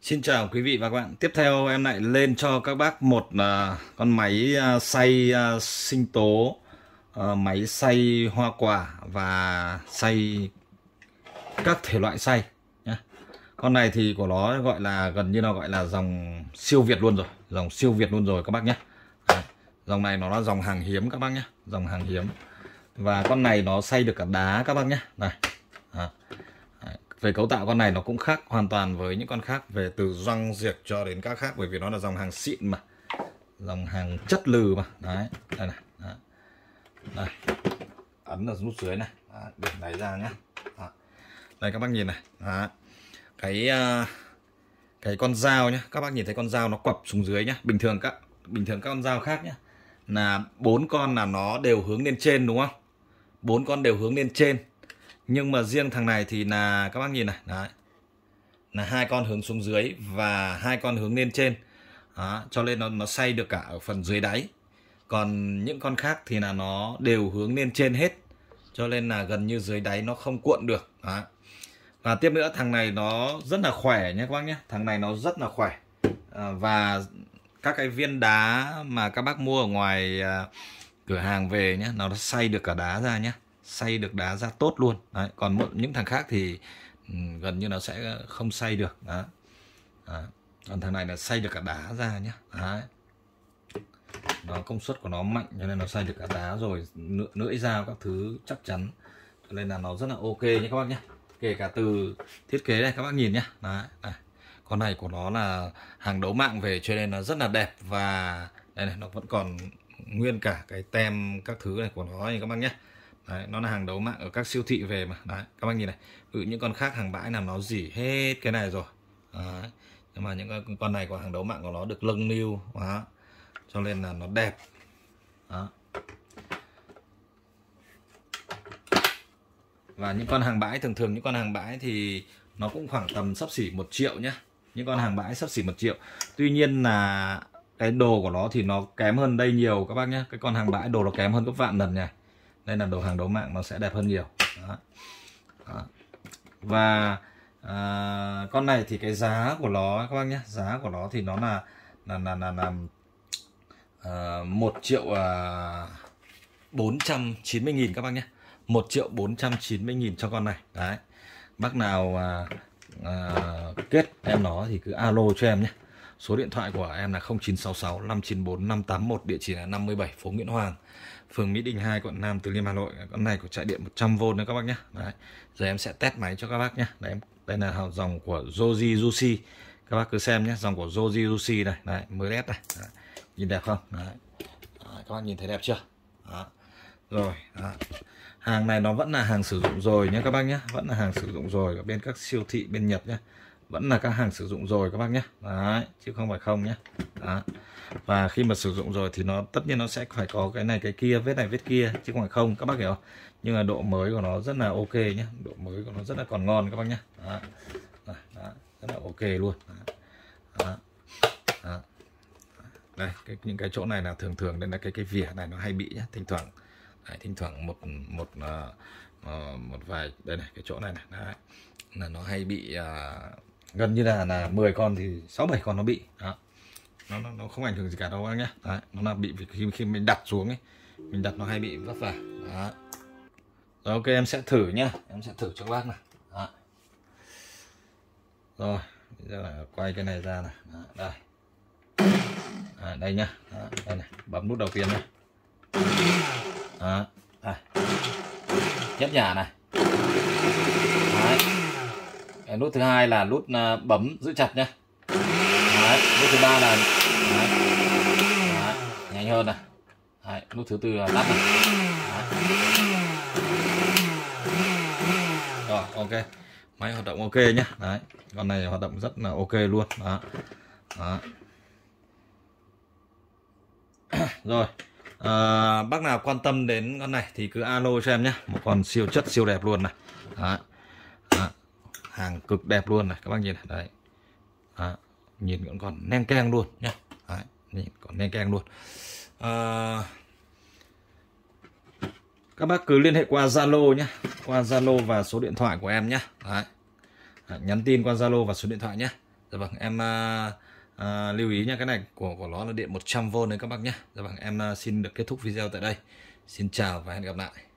Xin chào quý vị và các bạn. Tiếp theo em lại lên cho các bác một con máy xay sinh tố, máy xay hoa quả và xay các thể loại xay nhé. Con này thì của nó gọi là gần như là gọi là dòng siêu Việt luôn rồi, dòng siêu Việt luôn rồi các bác nhé. Dòng này nó là dòng hàng hiếm các bác nhé, dòng hàng hiếm. Và con này nó xay được cả đá các bác nhé. Này. Về cấu tạo con này nó cũng khác hoàn toàn với những con khác, về từ gioăng diệt cho đến các khác, bởi vì nó là dòng hàng xịn mà, dòng hàng chất lừ mà. Đấy, đây này. Đấy. Đây. Ấn ở nút dưới này, để đáy ra nhé. Đây các bác nhìn này. Đấy. Cái con dao nhé, các bác nhìn thấy con dao nó quặp xuống dưới nhé. Bình thường các con dao khác nhé là 4 con là nó đều hướng lên trên, đúng không? 4 con đều hướng lên trên. Nhưng mà riêng thằng này thì là các bác nhìn này, đấy, là 2 con hướng xuống dưới và 2 con hướng lên trên. Đó, cho nên nó xay được cả ở phần dưới đáy. Còn những con khác thì là nó đều hướng lên trên hết, cho nên là gần như dưới đáy nó không cuộn được. Đó. Và tiếp nữa thằng này nó rất là khỏe nhé các bác nhé. Thằng này nó rất là khỏe. Và các cái viên đá mà các bác mua ở ngoài cửa hàng về nhé, nó xay được cả đá ra nhé, xay được đá ra tốt luôn. Đấy. Còn những thằng khác thì gần như nó sẽ không xay được. Đó. Đó. Còn thằng này là xay được cả đá ra nhé. Đấy. Nó công suất của nó mạnh cho nên nó xay được cả đá rồi, lưỡi dao các thứ chắc chắn, cho nên là nó rất là ok nhé các bác nhé. Kể cả từ thiết kế này các bác nhìn nhé. Đấy. Đấy. Con này của nó là hàng đấu mạng về cho nên nó rất là đẹp, và đây này, nó vẫn còn nguyên cả cái tem các thứ này của nó này các bác nhé. Đấy, nó là hàng đấu mạng ở các siêu thị về mà. Đấy, các bác nhìn này, những con khác hàng bãi là nó rỉ hết cái này rồi. Đấy, nhưng mà những con này của hàng đấu mạng của nó được nâng niu, cho nên là nó đẹp. Đó. Và những con hàng bãi, thường những con hàng bãi thì nó cũng khoảng tầm xấp xỉ 1 triệu nhé. Những con hàng bãi xấp xỉ 1 triệu. Tuy nhiên là cái đồ của nó thì nó kém hơn đây nhiều các bác nhé. Cái con hàng bãi đồ nó kém hơn gấp vạn lần nhỉ. Đây là đồ hàng đấu mạng, nó sẽ đẹp hơn nhiều. Đó. Đó. Và con này thì cái giá của nó các bác nhé, giá của nó thì nó là 1.490.000 các bác nhé. 1.490.000 cho con này. Đấy. Bác nào kết em nó thì cứ alo cho em nhé. Số điện thoại của em là 0966 594 581, địa chỉ là 57 phố Nguyễn Hoàng, phường Mỹ Đình 2, quận Nam Từ Liêm, Hà Nội. Con này có chạy điện 100V nữa các bác nhé. Đấy. Giờ em sẽ test máy cho các bác nhé. Đấy, đây là dòng của Joji Juicy. Các bác cứ xem nhé, dòng của Joji Juicy này. Đấy, mới led này. Đấy. Nhìn đẹp không? Đấy. Đấy, các bác nhìn thấy đẹp chưa? Đó. Rồi. Đó. Hàng này nó vẫn là hàng sử dụng rồi nhé các bác nhé. Vẫn là hàng sử dụng rồi ở bên các siêu thị bên Nhật nhé. Vẫn là các hàng sử dụng rồi các bác nhé. Đấy, chứ không phải không nhé. Đó. Và khi mà sử dụng rồi thì nó tất nhiên nó sẽ phải có cái này cái kia, vết này vết kia, chứ không phải không, các bác hiểu không? Nhưng mà độ mới của nó rất là ok nhé. Độ mới của nó rất là còn ngon các bác nhé. Đó. Đó. Đó. Rất là ok luôn. Đó. Đó. Đó. Đây, những cái chỗ này là thường đây là cái vỉa này nó hay bị nhé, thỉnh thoảng. Đấy, thỉnh thoảng một vài đây này, cái chỗ này này. Đấy. Là nó hay bị gần như là 10 con thì 6-7 con nó bị. Đó. Nó không ảnh hưởng gì cả đâu anh nhé. Đấy, nó là bị khi mình đặt xuống ấy, mình đặt nó hay bị vấp vào. Đó. Rồi ok, em sẽ thử nhá, em sẽ thử cho các bác này. Đó. Rồi bây giờ là quay cái này ra này. Đó. Đây. Đây nhá. Đó. Đây này, bấm nút đầu tiên này. Đó. Đây. Nhấp nhả này. Đấy. Cái nút thứ hai là nút bấm giữ chặt nhé. Đấy. Nút thứ ba là đấy. Đấy. Nhanh hơn này. Đấy. Nút thứ tư là tắt này. Đấy. Rồi ok, máy hoạt động ok nhé. Đấy, con này hoạt động rất là ok luôn. Đó. Đó. Rồi bác nào quan tâm đến con này thì cứ alo cho em nhé. Một con siêu chất siêu đẹp luôn này. Đó. Đó. Hàng cực đẹp luôn này, các bác nhìn này. Đấy. Đó. Nhìn vẫn còn len keng luôn nhé. Đấy. Nhìn còn len keng luôn. Các bác cứ liên hệ qua Zalo nhé, qua Zalo và số điện thoại của em nhé. Đấy. Nhắn tin qua Zalo và số điện thoại nhé. Dạ vâng, em lưu ý nha, cái này của nó là điện 100V đấy các bác nhé. Dạ vâng, em xin được kết thúc video tại đây. Xin chào và hẹn gặp lại.